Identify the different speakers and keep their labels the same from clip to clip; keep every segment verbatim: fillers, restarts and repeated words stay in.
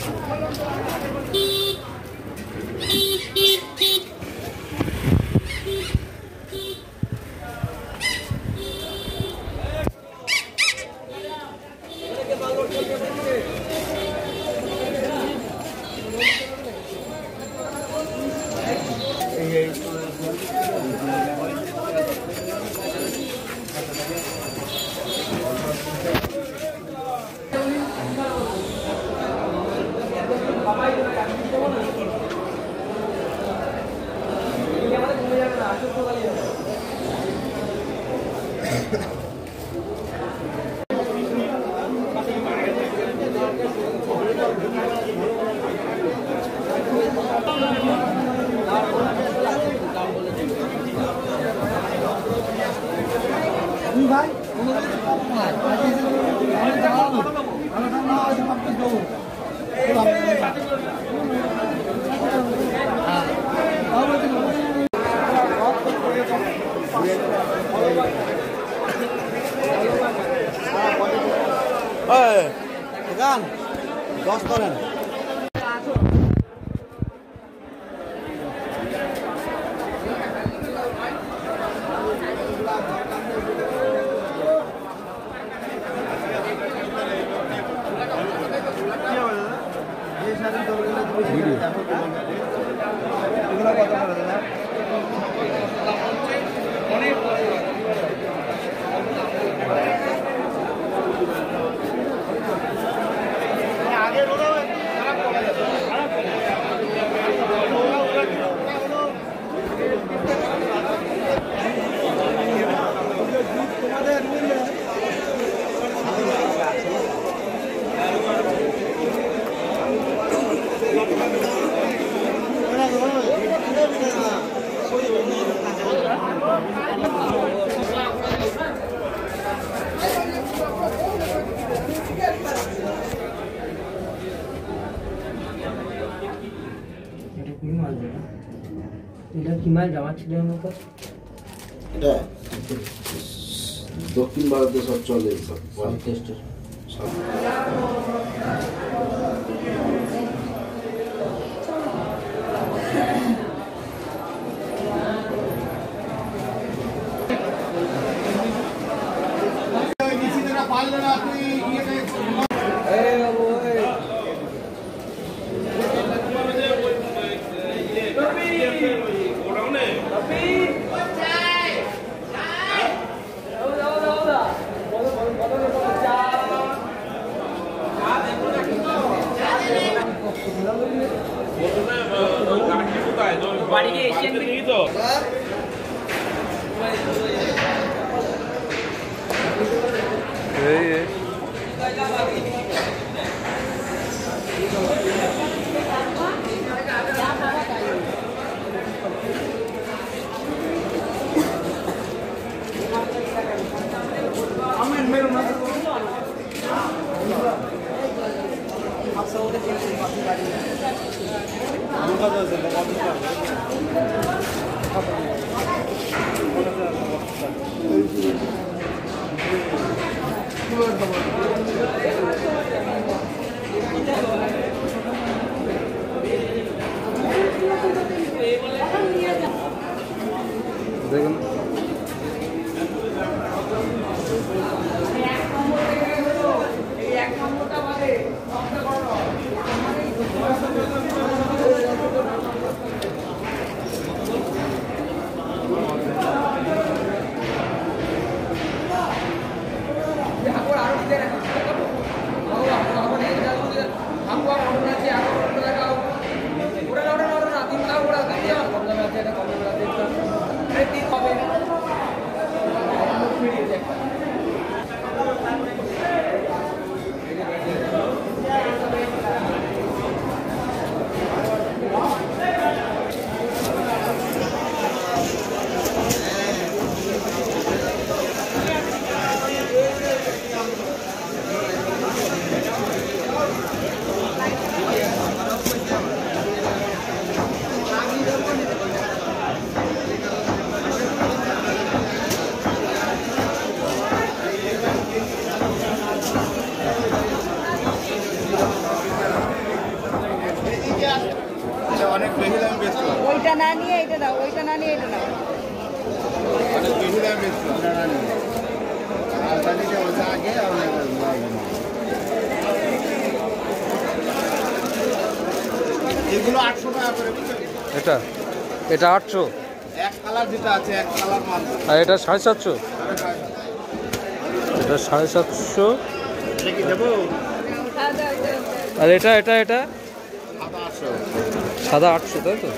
Speaker 1: Kan, ghosh karen. এটা দক্ষিণ ভারতে সব চলে সব টেস্টের সব
Speaker 2: বাড়ি গিয়ে এশিয়ান নিয়ে তো এই
Speaker 1: আমেন মেরো না দেখুন
Speaker 2: Aku
Speaker 3: অনেক বেশি দামে বেচতে পারবো।
Speaker 4: ওইটা না নিয়ে এটা দাও, ওইটা না নিয়ে এটা দাও।
Speaker 3: অনেক বেশি দামে বেচতে পারবো। এগুলো আটশো টাকা করে।
Speaker 5: এটা এটা আটশো,
Speaker 3: এক কালার যেটা আছে এক কালার মাল।
Speaker 5: আর এটা সাড়ে সাতশো। এটা সাড়ে সাতশো।
Speaker 3: কি দেবো?
Speaker 5: আর এটা এটা এটা
Speaker 3: সাদা আটশো।
Speaker 5: সাদা আটশো, তাই তো?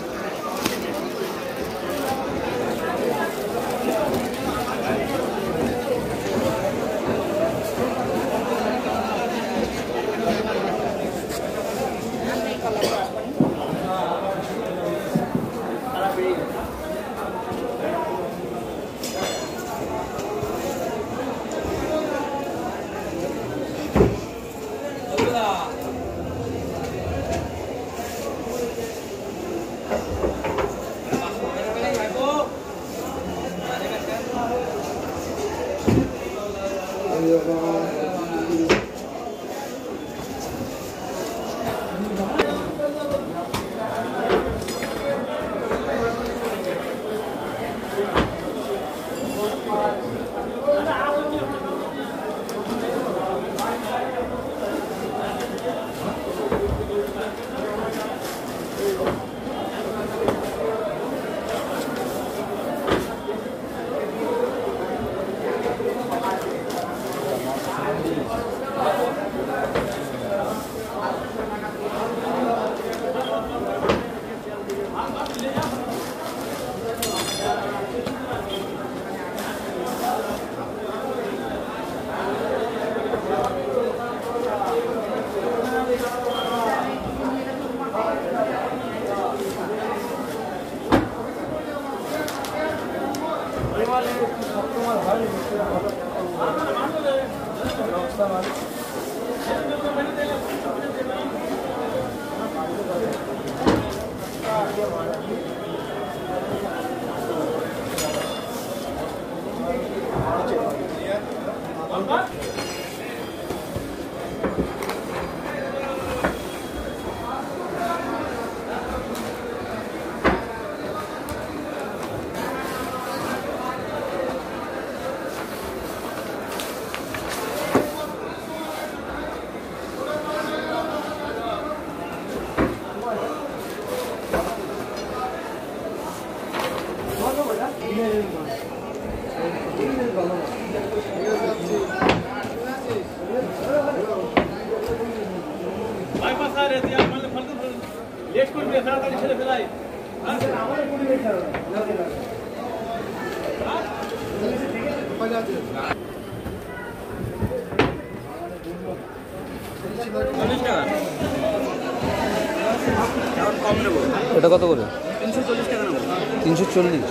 Speaker 5: এটা কত করে?
Speaker 2: তিনশো চল্লিশ টাকা নেবো।
Speaker 5: তিনশো চল্লিশ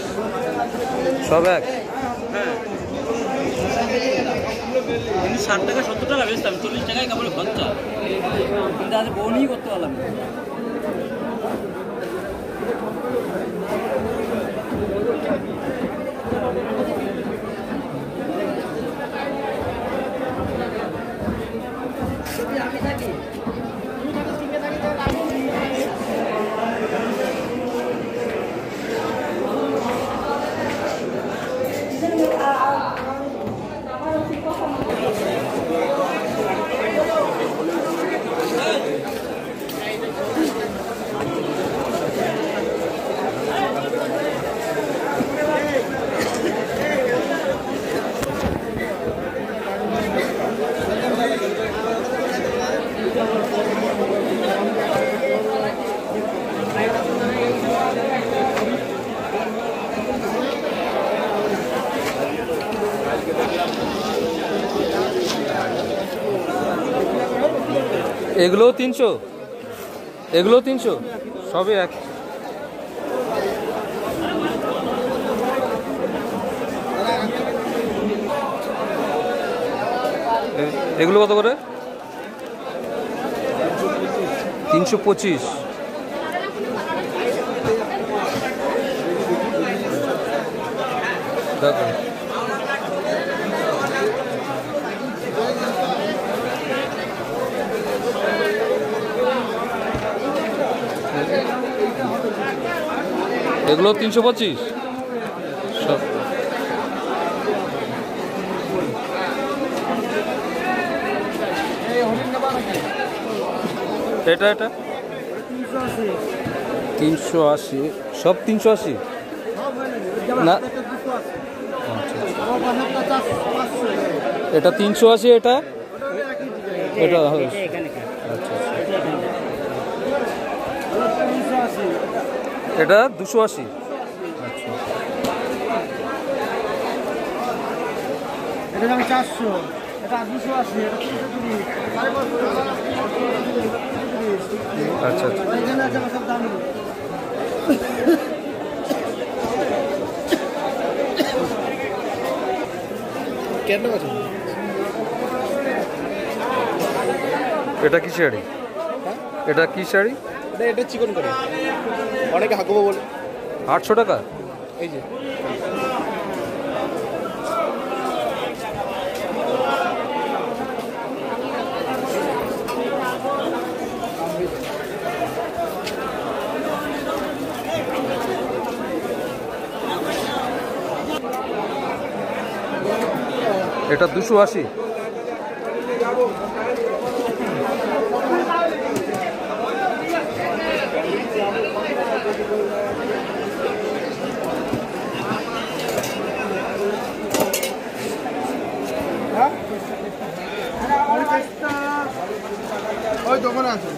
Speaker 5: সব এক?
Speaker 2: হ্যাঁ, কিন্তু ষাট টাকা সত্তর টাকা বেচতাম, চল্লিশ টাকায় কাপড়ে খরচা, কিন্তু আজ বউনি করতে পারলাম না।
Speaker 5: এগুলো তিনশো, এগুলো তিনশো, সবই এক। এগুলো কত করে? তিনশো পঁচিশ। দেখো এগুলো তিনশো পঁচিশ সব। এটা এটা তিনশো আশি সব তিনশো আশি না এটা তিনশো আশি এটা এটা আচ্ছা এটা দুশো আশি আচ্ছা
Speaker 6: এটা দাম চারশো, এটা দুশো আশি,
Speaker 5: আচ্ছা আচ্ছা
Speaker 6: এখানে আছে সব দাম। কেন আছে
Speaker 5: এটা কি শাড়ি? এটা কি শাড়ি?
Speaker 6: এটা চিকন করে অনেকে হাঁকবো বলে
Speaker 5: আটশো টাকা।
Speaker 6: এই যে
Speaker 5: এটা দুশো আশি।
Speaker 6: ওই দোকানে আছে